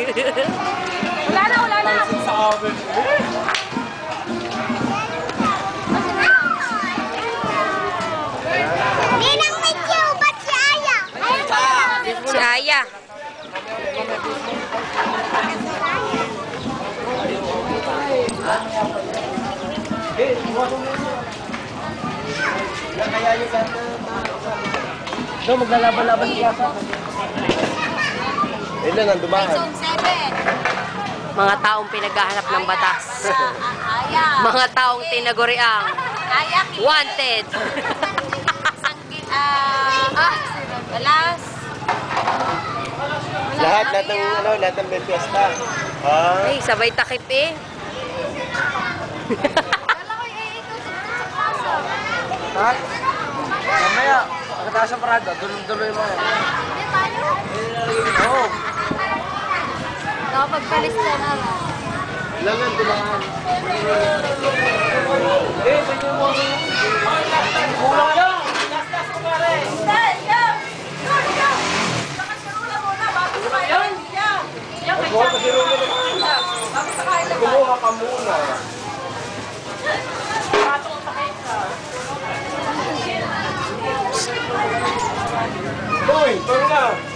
Wala na, wala na. Sa amin. Ninang Mityo, ba't si Aya? Si Aya. So, maglalaban-laban siya sa. Ilan ang dumaan? Zone 7. Mga taong pinaghahanap ng batas. Mga taong tinaguriang Aya, wanted. Balas. Lahat ng may fiesta. Ah. Ay, sabay takip eh. Ha? Mamaya, pagkataas ang parada, duloy mo. Hindi tayo. Oo. Kapag palista na. Ilan ang dumaan? Kulang yan! Kumuha ka muna. Uy, turn na!